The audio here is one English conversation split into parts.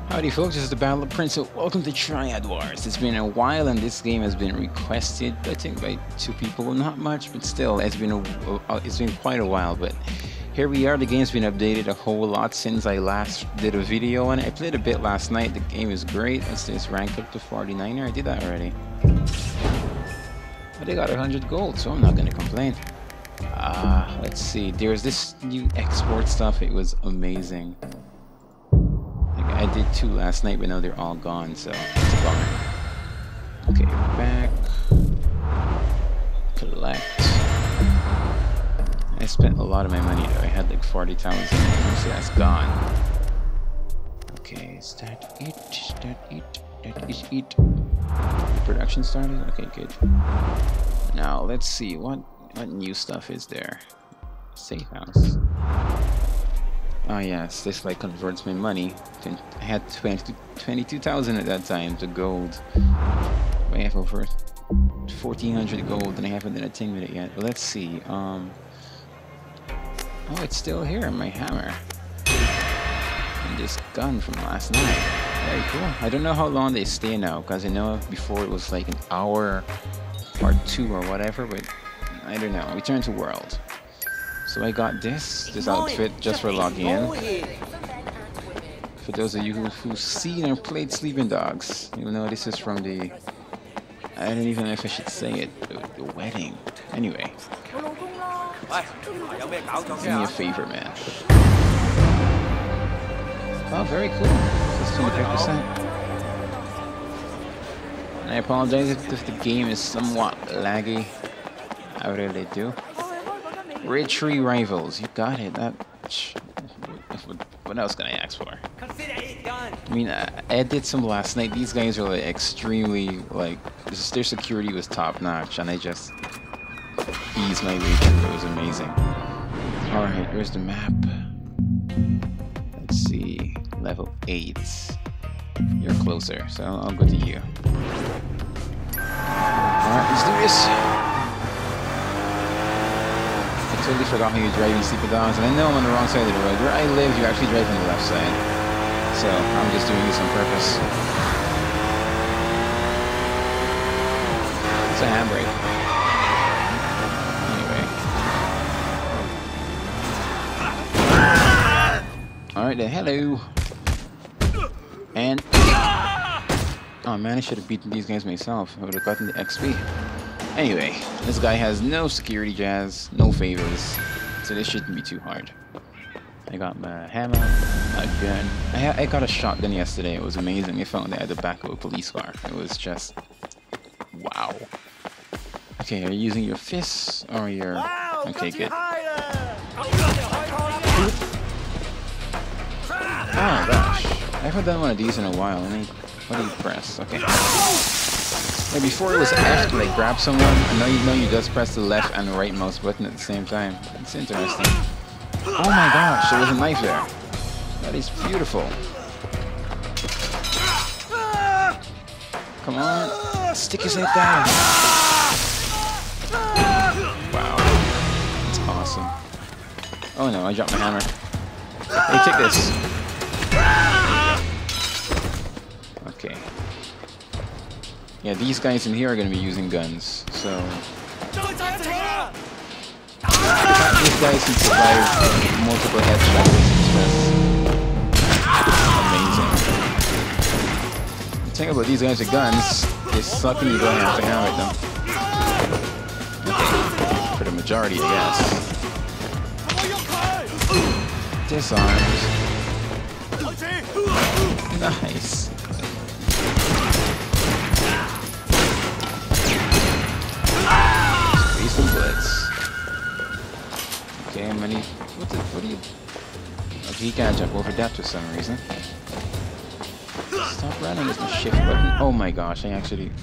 Howdy folks, this is the Battle of Prince, so welcome to Triad Wars. It's been a while and this game has been requested, I think by 2 people, well, not much, but still, it's been quite a while, but here we are. The game's been updated a whole lot since I last did a video on it. I played a bit last night, the game is great. Let's just rank up to 49er, I did that already. But I got 100 gold, so I'm not gonna complain. Let's see, there's this new export stuff, it was amazing. I did 2 last night, but now they're all gone, so it's a bummer. Okay, back. Collect. I spent a lot of my money though. I had like 40,000, so that's gone. Okay, start eat. The production started? Okay, good. Now let's see, what new stuff is there? Safe house. Oh yes, this like converts my money. I had 22,000 at that time to gold. I have over 1,400 gold and I haven't done a thing with it yet. But let's see. Oh, it's still here, my hammer. And this gun from last night. Very cool. I don't know how long they stay now, because I know before it was like an hour or 2 or whatever, but I don't know. Return to world. So I got this outfit just for logging in. For those of you who've seen or played Sleeping Dogs, you'll know this is from the, I don't even know if I should say it, the wedding. Anyway. Do me a favor, man. Oh, very cool. That's 25%. And I apologize if the game is somewhat laggy. I really do. Red Tree Rivals, you got it. What else can I ask for? I mean, I did some last night. These guys are like extremely, like, their security was top notch, and I just eased my way through. It was amazing. Alright, where's the map? Let's see, level 8. You're closer, so I'll go to you. Alright, let's do this. I totally forgot how you drive in Sleeping Dogs, and I know I'm on the wrong side of the road. Where I live, you actually drive on the left side. So, I'm just doing this on purpose. It's a handbrake. Anyway. Alright then, hello. And... oh man, I should have beaten these guys myself. I would have gotten the XP. Anyway, this guy has no security jazz, no favors, so this shouldn't be too hard. I got my hammer, a gun. I got a shotgun yesterday, it was amazing. I found it at the back of a police car. It was just... wow. Okay, are you using your fists or your... okay, good. Oh gosh, I haven't done one of these in a while. What do you press? Okay. Yeah, before it was F to like grab someone, and now you just press the left and the right mouse button at the same time. It's interesting. Oh my gosh, there was a knife there. That is beautiful. Come on, stick yourself down. Wow, that's awesome. Oh no, I dropped my hammer. Hey, take this. Okay. Yeah, these guys in here are going to be using guns, so... these guys can survive multiple headshots. Amazing. The thing about these guys with guns, they suck and you don't have to hammer them. Okay. For the majority, I guess. Disarmed. Nice. Some bullets. Okay, many. What do you? Okay, he can't jump over that for some reason. Stop running is the shift button. Oh my gosh, I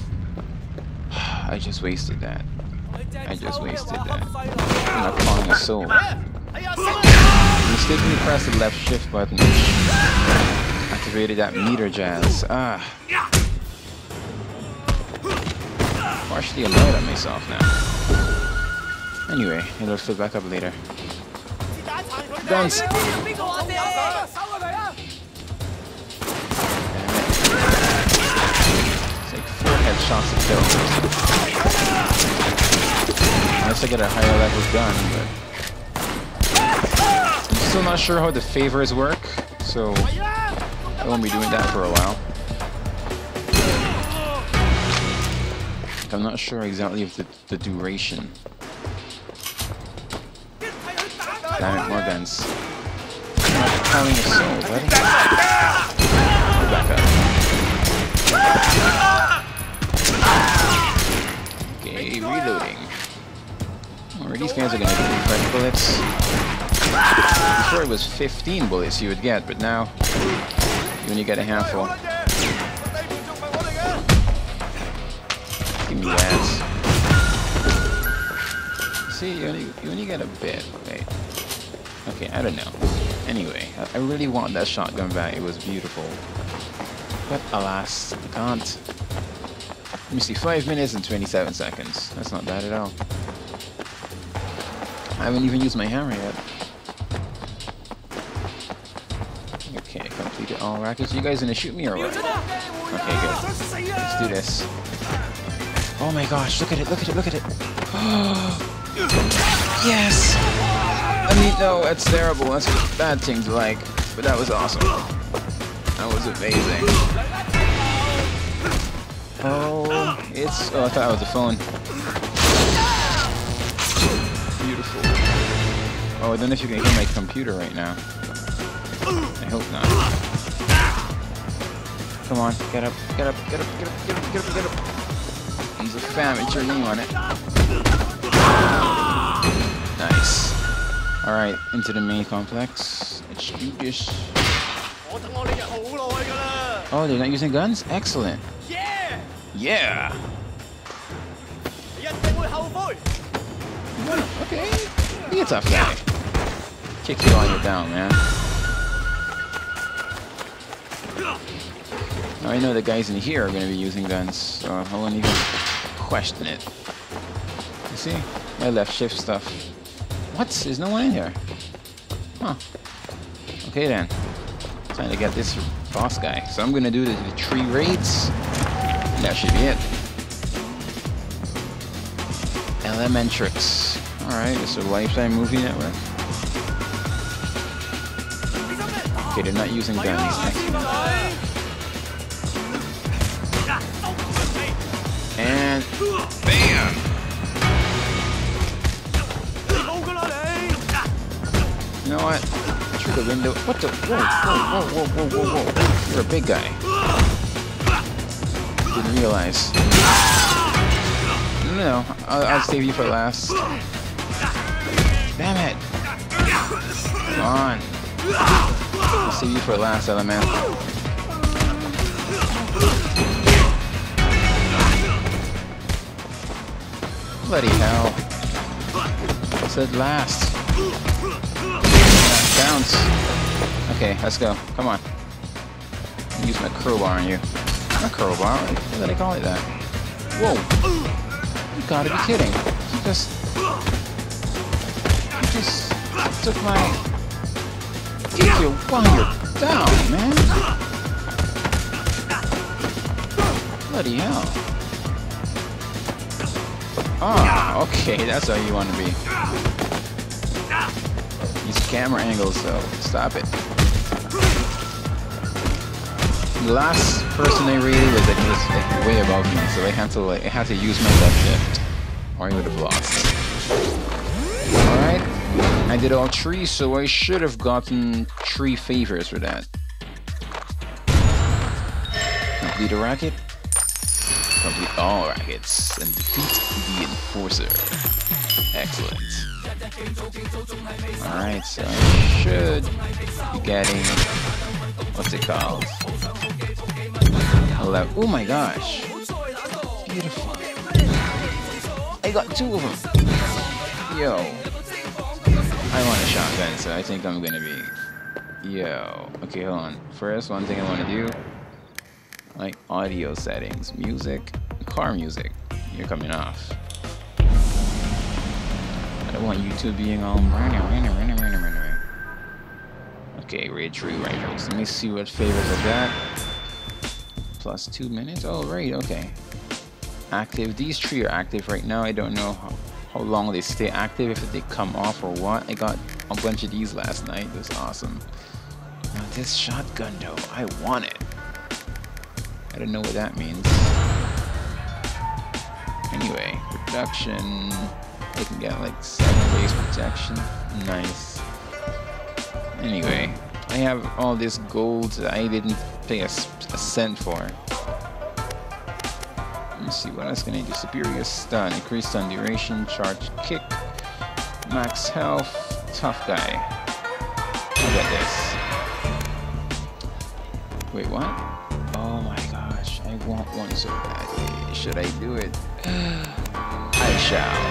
just wasted that. I just wasted that. I'm not calling a soul. Mistakenly pressed the left shift button, which activated that meter jazz. Partially annoyed at myself now. Anyway, it'll fill back up later. Guns! shots to kill. Unless I get a higher level gun, but I'm still not sure how the favors work, so I won't be doing that for a while. I'm not sure exactly of the duration. Damn it, more guns. I'm not calling a soul, buddy. Go back up. Okay, reloading. Alright, these guys are gonna get 35 bullets. Before it was 15 bullets you would get, but now you only get a handful. Give me that. See, you only get a bit. Wait. Okay, I don't know. Anyway, I really want that shotgun back. It was beautiful. But alas, I can't. Let me see, 5 minutes and 27 seconds. That's not bad at all. I haven't even used my hammer yet. Okay, completed all rackets. You guys gonna shoot me or what? Okay, good. Let's do this. Oh my gosh, look at it, look at it, look at it. Yes! I mean, no, that's terrible. That's a bad thing to like. But that was awesome. That was amazing. Oh, it's... Oh, I thought it was the phone. Beautiful. Oh, I don't know if you can hear my computer right now. I hope not. Come on, get up, get up, get up, get up, get up, get up, get up. Use a fan with your name on it. Nice. Alright, into the main complex. Let's do this. Oh, they're not using guns? Excellent. Yeah! Okay. Be a tough guy. Kick you while you're down, man. Now I know the guys in here are going to be using guns, so I won't even question it. You see? My left shift stuff. What? There's no one in here. Huh. Okay then. Time to get this boss guy. So I'm going to do the 3 raids. And that should be it. Elementrix. Alright, it's a Lifetime movie network. Okay, they're not using guns. And bam! You know what? Through the window. What the? Whoa, whoa, whoa, whoa, whoa, whoa, whoa. You're a big guy. Didn't realize. No, I'll save you for last. Damn it! Come on. I'll save you for last, element. Bloody hell. I said last. Bounce. Okay, let's go. Come on. Use my crowbar on you. Not crowbar. What do they call it that? Whoa. You gotta be kidding. You just took my... Get you while you're down, man. Bloody hell. Ah, okay, that's how you want to be. These camera angles, though. Stop it. The last person I raided was like, he was like way above me, so I had to use my left shift, or I would have lost. All right, I did all 3, so I should have gotten 3 favors for that. Complete a racket. Complete all rackets and defeat the Enforcer. Excellent. Alright, so I should be getting... What's it called? 11. Oh my gosh. Beautiful. I got 2 of them. Yo. I want a shotgun, so I think I'm gonna be... Yo. Okay, hold on. First, one thing I want to do... Like audio settings, music, car music. You're coming off. I don't want YouTube being all. Okay, raid 3 rifles. Let me see what favors I got. Plus 2 minutes. Oh, right. Okay. active. These 3 are active right now. I don't know how long they stay active, if they come off or what. I got a bunch of these last night. It was awesome. Now this shotgun though, I want it. I don't know what that means. Anyway, production. I can get like 7 days protection. Nice. Anyway, I have all this gold that I didn't pay a cent for. Let me see what else can I do. Superior stun, increased stun duration, charge kick, max health, tough guy. Look at this. Wait, what? Oh my gosh, I want one so badly. Should I do it? I shall.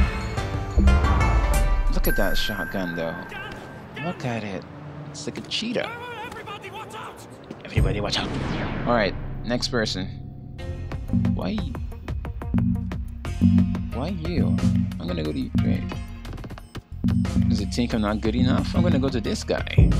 Look at that shotgun though. Look at it. It's like a cheetah. Everybody watch out. Alright, next person. Why you? I'm gonna go to you. Wait. Does it think I'm not good enough? I'm gonna go to this guy.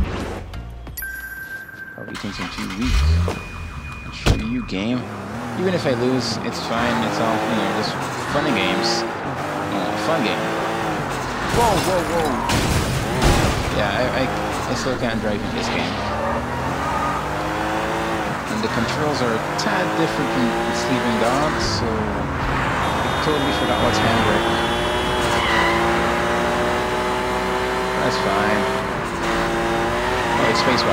Probably thinks I'm too weak. I'll show you game. Even if I lose, it's fine. It's all, you know, just fun and games. Fun game. Whoa, whoa, whoa. Yeah, I still can't drive in this game. And the controls are a tad different from Sleeping Dogs, so I totally forgot what's handbrake. That's fine. Oh, it's spacebar,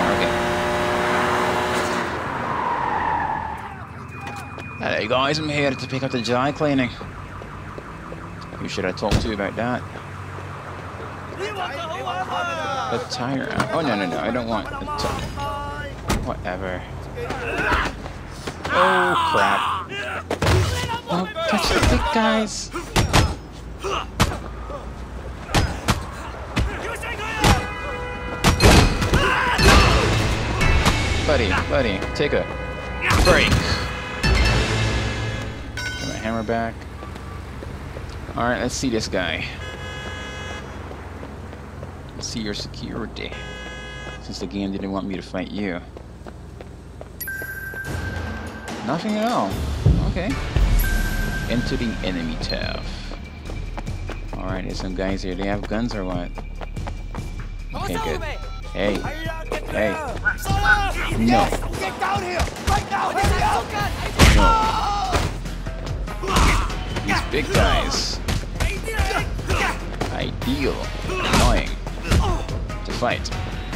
okay. Hey guys, I'm here to pick up the dry cleaning. Who should I talk to about that? A tire out. Oh, no, I don't want a tire. Whatever. Oh, crap. Don't touch the big guys. Buddy, take a break. Get my hammer back. Alright, let's see this guy. Let's see your security. Since the game didn't want me to fight you. Nothing at all. Okay. Into the enemy turf. Alright, there's some guys here. They have guns or what? Okay, good. Hey. Hey. No. Get down here! Right now! Hurry up! No. These big guys. Ideal. Annoying. To fight.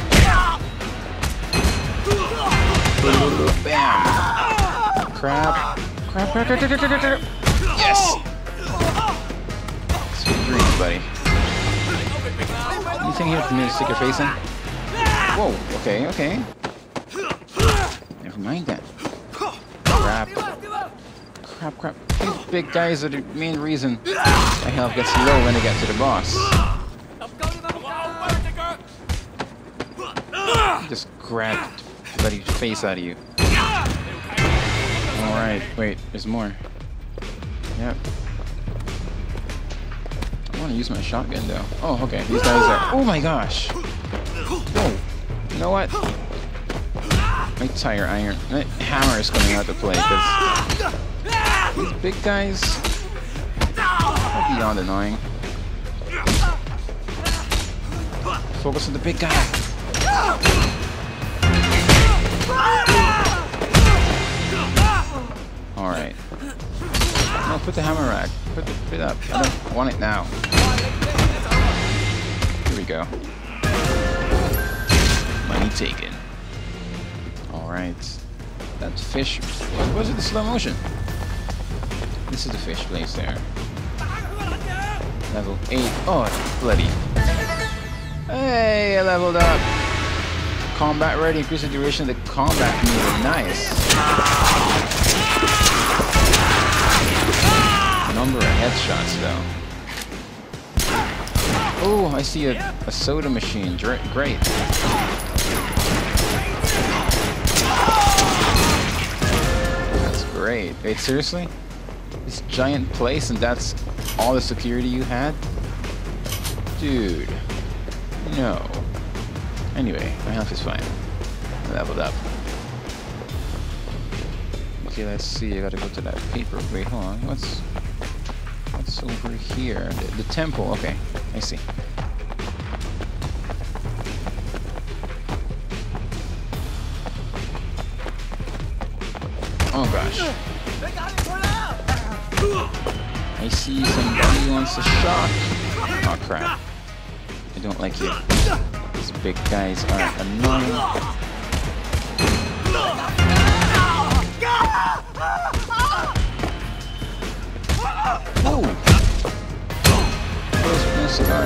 Bam! Crap. Yes! Sweet dreams, buddy. Anything here for me to stick your face in? Whoa, okay. Never mind that. Crap. These big guys are the main reason my health gets low when they get to the boss. Just grab the bloody face out of you. Alright, wait, there's more. Yep. I want to use my shotgun though. Oh, okay, these guys are... Oh my gosh! Whoa. You know what? My tire iron... My hammer is coming out to play because... These big guys are beyond annoying. Focus on the big guy. Alright. No, put the hammer rack. Put it up. I don't want it now. Here we go. Money taken. Alright. That fish... What was it, the slow motion? This is the fish place there. Level 8. Oh, bloody. Hey, I leveled up. Combat ready. Increase the duration of the combat meter. Nice. Number of headshots, though. Oh, I see a soda machine. Great. That's great. Wait, seriously? This giant place and that's all the security you had? Dude. No. Anyway, my health is fine. I leveled up. Okay, let's see. I gotta go to that paper. Wait, hold on. What's over here? The temple. Okay, I see. Oh gosh. I see somebody wants a shot. Oh crap. I don't like you. These big guys are annoying. Oh! No cigar.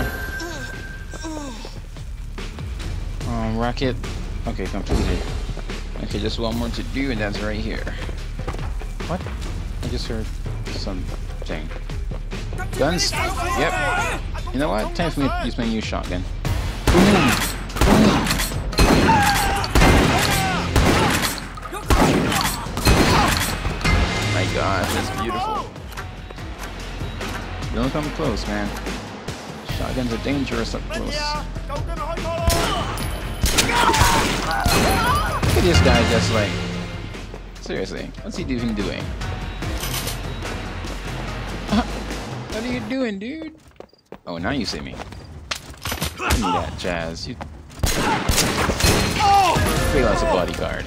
Rocket. Okay, completed. Okay, just one more to do, and that's right here. What? I just heard something. Guns? Yep. You know what? Time for me to use my new shotgun. Boom! My gosh, that's beautiful. Don't come close, man. Shotguns are dangerous up close. Look at this guy just like... Seriously, what's he even doing? What are you doing, dude? Oh, now you see me. Give me that jazz. You fail as a bodyguard.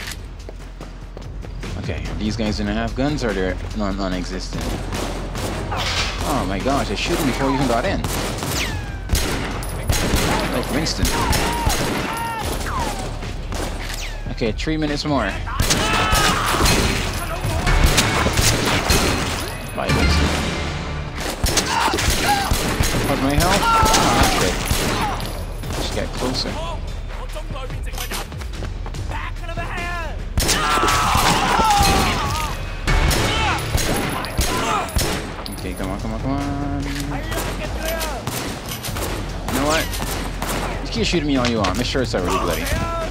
Okay, are these guys gonna have guns or they're non-existent? Oh my gosh, I shoot him before he even got in. Like Winston. Okay, 3 minutes more. Bye, Winston. How's my health? Oh, okay. Just get closer. Okay, come on, come on, come on. You know what? You keep shooting me all you want. Make sure it's already bloody.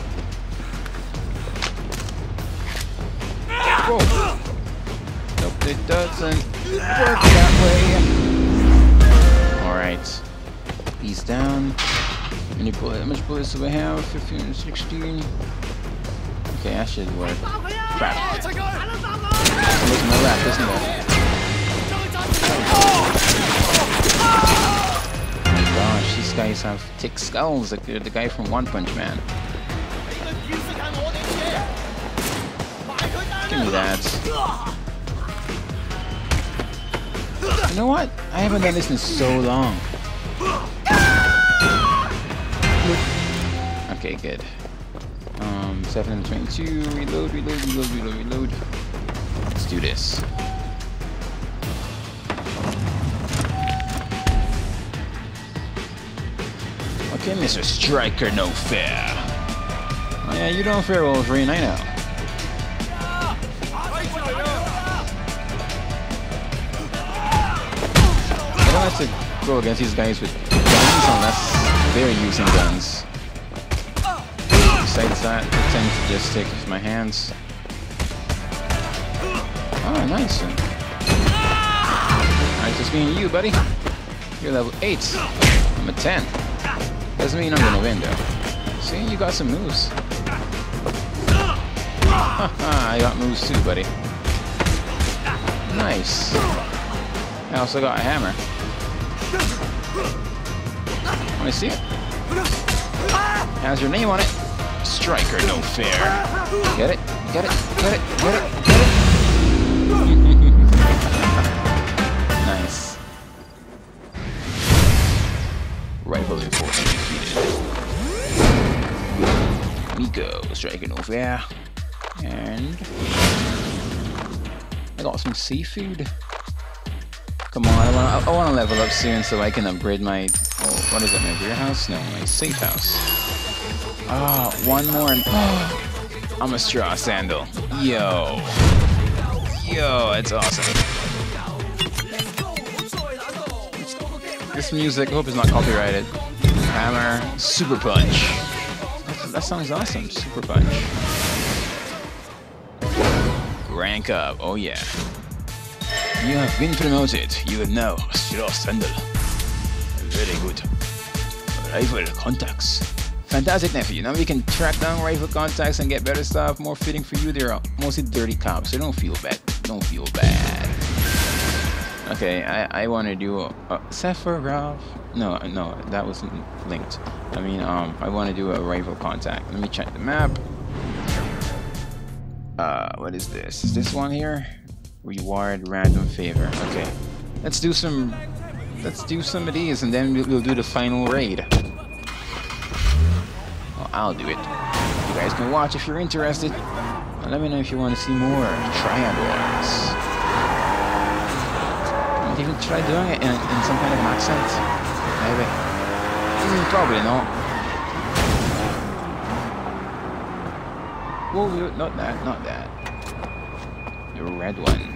Whoa. Nope, it doesn't work that way. Alright. He's down. How much bullets do I have? 15, 16. Okay, that should work. Crap. I'm losing my lap, isn't it? Oh my gosh, these guys have thick skulls like the guy from One Punch Man. Give me that. You know what? I haven't done this in so long. Okay, good. 722, reload. Let's do this. Okay, Mr. Striker, no fair. Oh yeah, you don't fear Wolverine, I know. I don't have to go against these guys with guns unless they're using guns. Besides that, I tend to just stick with my hands. Oh, nice. Alright, just me and you, buddy. You're level 8. I'm a 10. Doesn't mean I'm gonna win, though. See, you got some moves. Haha, I got moves too, buddy. Nice. I also got a hammer. Wanna see it? Has your name on it. Striker, no fair. Get it? Get it? Get it? Get it? Get it? Nice. Rifle enforcement defeated. Miko, striker, no fair. And I got some seafood. Come on, I want to level up soon so I can upgrade my... Oh, what is it? My beer house? No, my safe house. Ah, oh, one more and... Oh, I'm a straw sandal. Yo. Yo, it's awesome. This music, I hope it's not copyrighted. Hammer, Super Punch. That sounds awesome, Super Punch. Rank up, oh yeah. You have been promoted. You are now straw sandal. Very good. Rival contacts. Fantastic, nephew. Now we can track down rifle contacts and get better stuff, more fitting for you. They're mostly dirty cops, so don't feel bad. Don't feel bad. Okay, I want to do a Sephiroth. No, that wasn't linked. I mean, I want to do a rifle contact. Let me check the map. What is this? Is this one here? Reward random favor. Okay, let's do some of these, and then we'll do the final raid. Well, I'll do it. You guys can watch if you're interested. Let me know if you want to see more triangles. Even try doing it in some kind of accent? Maybe. Probably not. Whoa, not that, not that. The red one.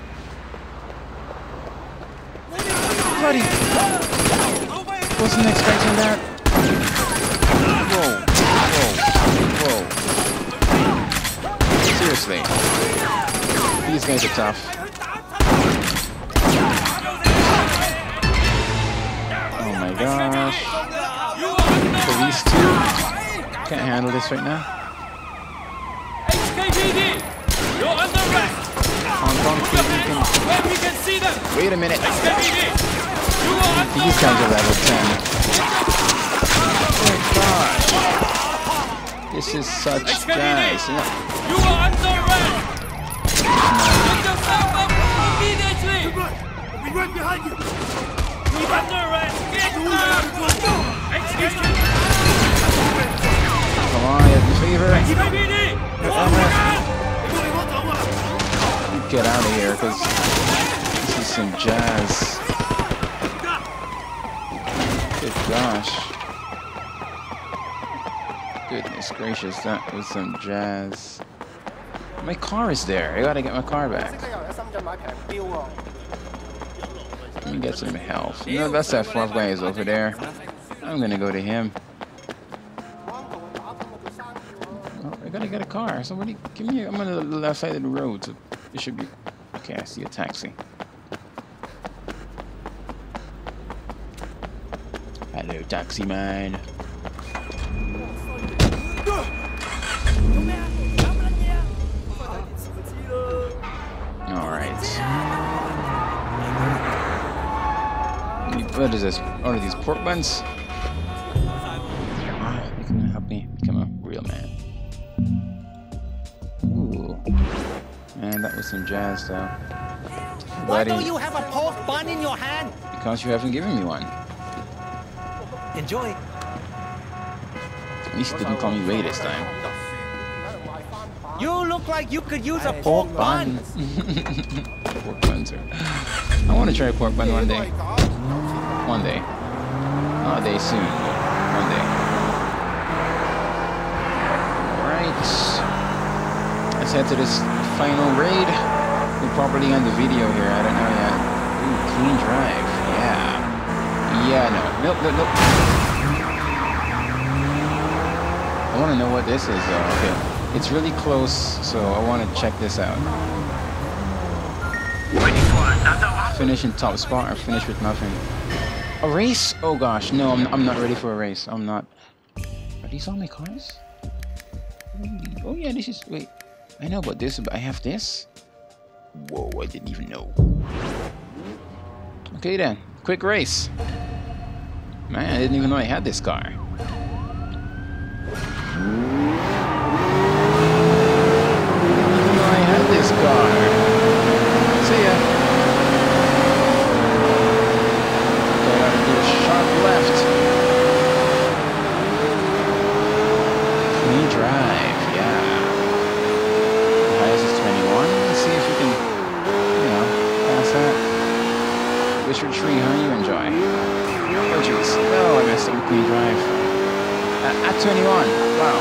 Bloody! Wasn't expecting that. Whoa, whoa, whoa. Seriously. These guys are tough. Oh my gosh. Police too. Can't handle this right now. HKPD, you're under arrest. Hong Kong PD Where we can see them. Wait a minute. HKPD, you are under These guys are level 10. Oh my gosh. This is such jazz. You are under arrest. Get yourself up immediately. We'll be right behind you! You're under arrest. Get down. HKPD. Come on, you have the fever. HKPD. Get out of here, because this is some jazz. Good gosh. Goodness gracious, that was some jazz. My car is there. I gotta get my car back. Let me get some health. No, that's that fourth guy is over there. I'm gonna go to him. Oh, I gotta get a car. Somebody give me. I'm on the left side of the road, so it should be. Okay, I see a taxi. Hello, taxi man. Alright. What is this? Oh, are these pork buns? You can help me become a real man. Ooh. Man, that was some jazz, though. Why don't you have a pork bun in your hand? Because you haven't given me one. Enjoy. At least you didn't call me Ray this time. You look like you could use a pork bun. Pork buns are... I want to try a pork bun one day. One day. Not a day soon, but one day. Alright. Let's head to this final raid. We'll probably end the video here. I don't know yet. Ooh, clean drive. Yeah. Yeah, no. Nope, nope, nope. I want to know what this is, though. Okay. It's really close, so I want to check this out. Finish in top spot or finish with nothing. A race? Oh gosh, no, I'm not ready for a race. I'm not. Are these all my cars? Oh yeah, this is. Wait, I know about this, but I have this. Whoa, I didn't even know. Okay then, quick race. Man, I didn't even know I had this car. This car. See ya. Okay, I gotta do a sharp left. Clean drive, yeah. The highest is 21. Let's see if we can, you know, pass that. Which tree, huh? You enjoy. Oh jeez. Oh, I messed up with clean drive. At 21. Wow.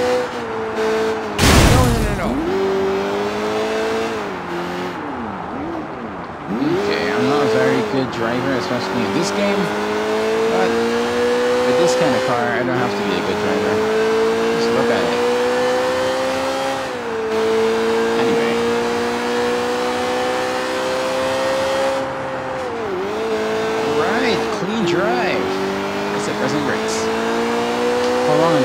Good driver, especially in this game, but with this kind of car, I don't have to be a good driver. Just look at it. Anyway. Alright, clean drive. That's it, pressing brakes. How long am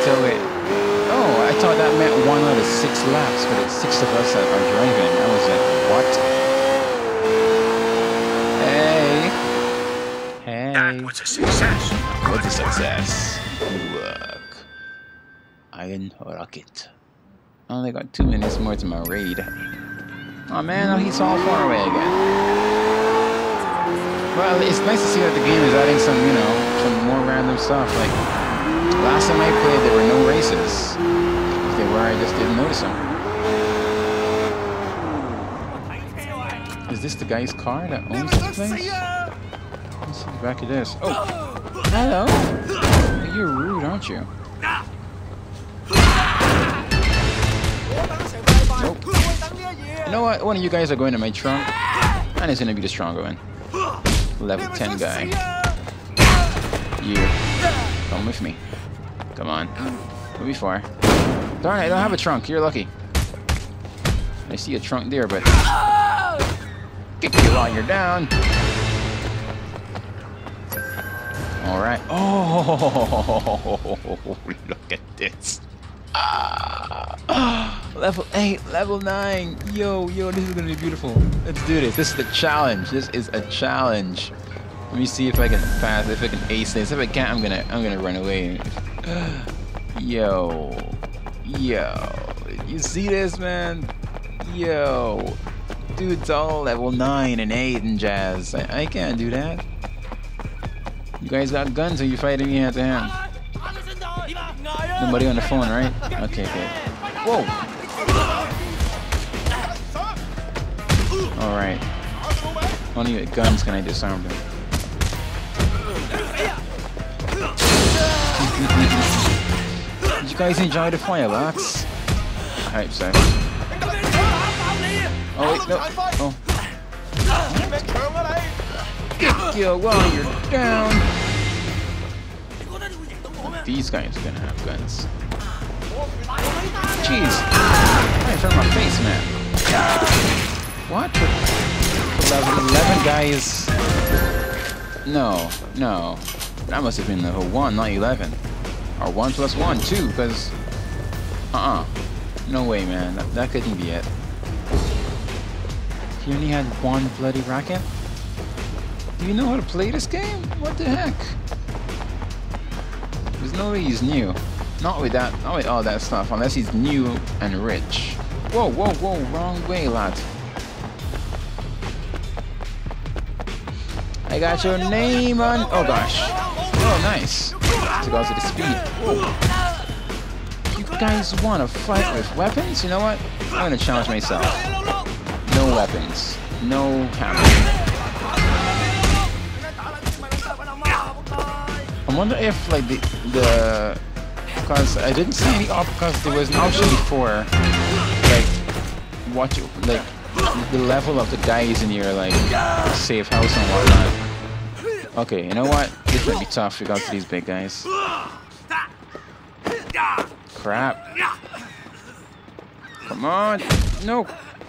6 laps, but it's 6 of us that are driving. I was like, what? Hey. Hey. That was a success. What's a success? Good work. Iron Rocket. I only got 2 minutes more to my raid. Oh man, oh, he's all far away again. Well, it's nice to see that the game is adding some, you know, some more random stuff. Like, last time I played, there were no races. If they were, I just didn't notice them. Is this the guy's car that owns this place? Let's see the back of this. Oh! Hello! You're rude, aren't you? Nope. You know what? One of you guys are going to my trunk, and it's gonna be the stronger one. Level 10 guy. You. Come with me. Come on. Where we far? Darn it, I don't have a trunk. You're lucky. I see a trunk there, but... kick you while you're down. Alright. Oh, look at this. Level 8, level 9. Yo, this is gonna be beautiful. Let's do this. This is the challenge. This is a challenge. Let me see if I can pass, if I can ace this. If I can't, I'm gonna run away. Yo. You see this, man? Yo. Dude's all level 9 and 8 and jazz. I can't do that. You guys got guns or you fighting me hand to hand? Nobody on the phone, right? Okay. Whoa! Alright. Only with guns can I disarm them. Did you guys enjoy the fireworks? I hope so. Oh wait, no. Oh. Kick you while you're down. These guys are gonna have guns. Jeez. Right in front of my face, man. What? For level 11 guys. No. That must have been level 1, not 11. Or 1 plus 1, 2, because... No way, man. That couldn't be it. He only had 1 bloody rocket? Do you know how to play this game? What the heck? There's no way he's new. Not with all that stuff, unless he's new and rich. Whoa, wrong way, lad. I got your name on... Oh gosh. Oh, nice. To go to the speed. Whoa. You guys want to fight with weapons? You know what? I'm gonna challenge myself. No weapons. No hammer. I wonder if like the because I didn't see any because there was an option before like like the level of the guys in your like safe house and whatnot. Okay, you know what? This might be tough because of these big guys. Crap. Come on. No.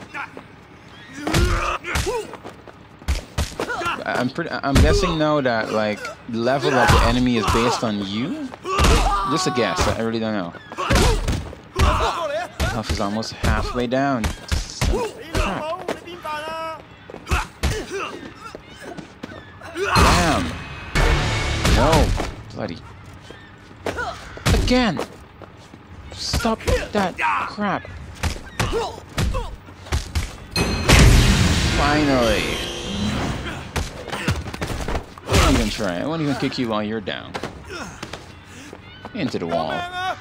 I'm guessing now that like the level of the enemy is based on you. Just a guess. I really don't know. Health is almost halfway down. Crap. Damn. No. Bloody. Again. Stop that crap. Finally. I won't even try. I won't even kick you while you're down. Into the wall.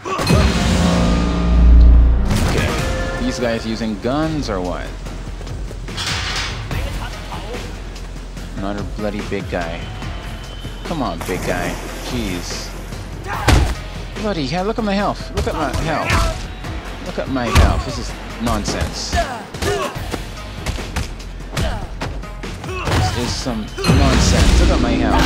Okay. These guys using guns or what? Another bloody big guy. Come on, big guy. Jeez. Bloody hell, look at my health. Look at my health. Look at my health. This is nonsense. This is some nonsense. Look at my health.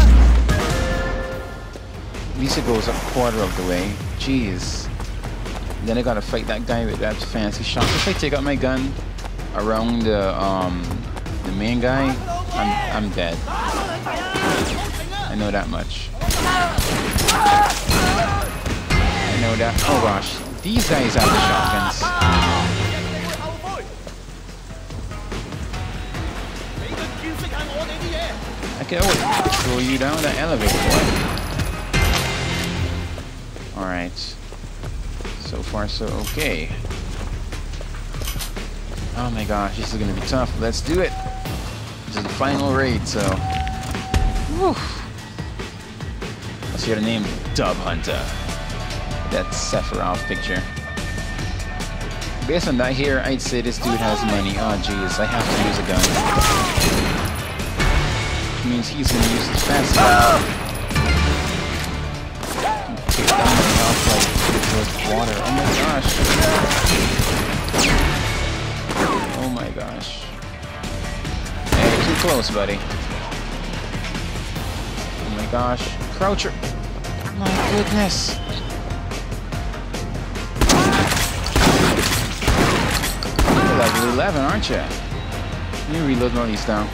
At least it goes a quarter of the way. Jeez. Then I gotta fight that guy with that fancy shot. If I take out my gun around the main guy, I'm dead. I know that much. I know that. Oh gosh, these guys have the shotguns. I can always throw you down the elevator, boy. Alright. So far, so okay. Oh my gosh, this is gonna be tough. Let's do it. This is the final raid, so. Whew. Let's hear the name Dub Hunter. That Sephiroth picture. Based on that here, I'd say this dude has money. Oh jeez, I have to use a gun. Which means he's gonna use his fast gun. Take down the house like with water. Oh my gosh. Oh my gosh. Hey, too close, buddy. Oh my gosh. Croucher. My goodness. You're level 11, aren't you? Let me reload all these down.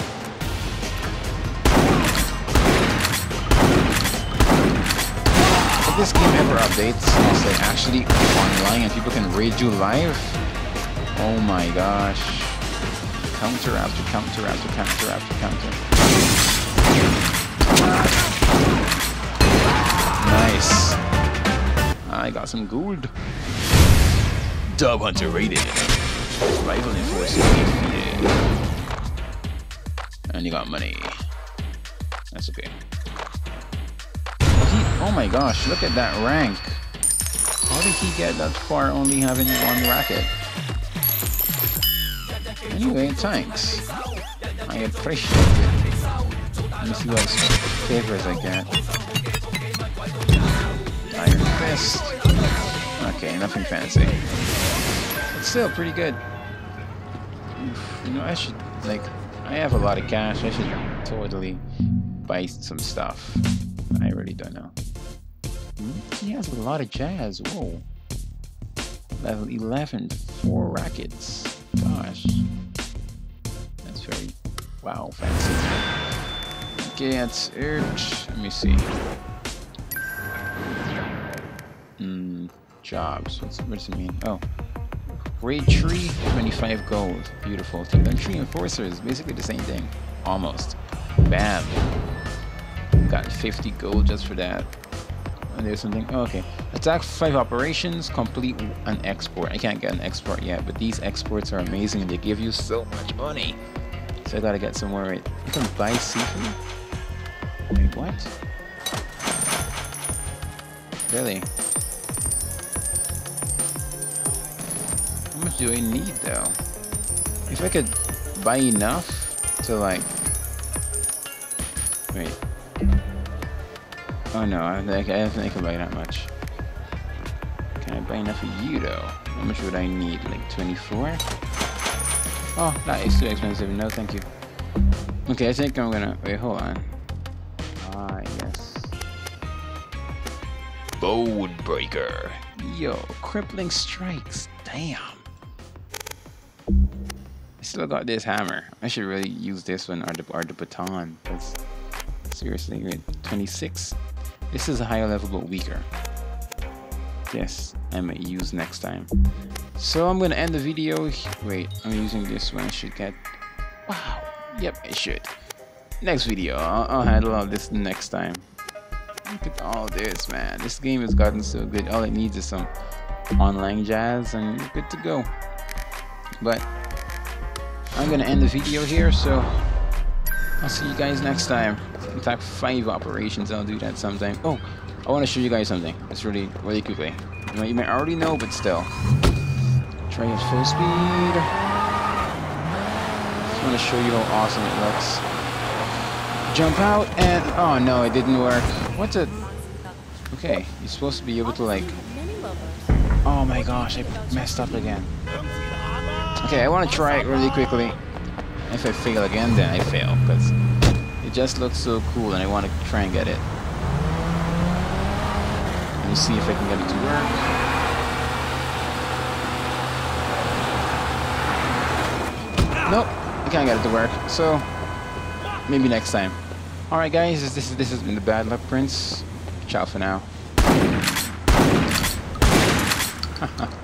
If this game ever updates, it's like actually online and people can raid you live. Oh my gosh. Counter after counter after counter after counter. Nice. I got some gold. Dub Hunter raided. Rival enforcer defeated. And you got money. That's okay. Oh my gosh, look at that rank. How did he get that far only having one racket? Anyway, thanks. I appreciate it. Let me see what favors I get. Iron Fist. Okay, nothing fancy. It's still pretty good. You know, I should, like, I have a lot of cash. I should totally buy some stuff. I really don't know. He has a lot of jazz. Whoa. Level 11, 4 rackets. Gosh. That's very, wow, fancy. Okay, that's it. Let me see. Jobs. What does it mean? Oh. Raid tree, 25 gold. Beautiful. Take down tree enforcers. Basically the same thing. Almost. Bam. Got 50 gold just for that. And there's something. Oh, okay. Attack 5 operations. Complete an export. I can't get an export yet, but these exports are amazing and they give you so much money. So I gotta get some more. Right. You can buy seafood? Wait, what? Really? How much do I need though? If I could buy enough to like. Wait. Oh no, I don't think I can buy that much. Can I buy enough of you though? How much would I need? Like 24? Oh, that is too expensive. No, thank you. Okay, I think I'm gonna... Wait, hold on. Ah, yes. Bone Breaker. Yo, crippling strikes. Damn. I still got this hammer. I should really use this one or the baton. Because seriously, wait, 26. This is a higher level but weaker. Yes, I might use next time. So I'm gonna end the video. Wait, I'm using this one. I should get. Wow. Yep, I should. Next video, I'll handle all this next time. Look at all this, man. This game has gotten so good. All it needs is some online jazz, and you're good to go. But I'm gonna end the video here, so I'll see you guys next time. In fact, 5 operations. I'll do that sometime. Oh, I want to show you guys something. It's really quickly. You might already know, but still. Try at full speed. Just want to show you how awesome it looks. Jump out and oh no, it didn't work. What's it? Okay, you're supposed to be able to like. Oh my gosh, I messed up again. Okay, I want to try it really quickly. If I fail again, then I fail because it just looks so cool, and I want to try and get it. Let me see if I can get it to work. Nope, I can't get it to work. So maybe next time. All right, guys, this has been the Bad Luck Prince. Ciao for now.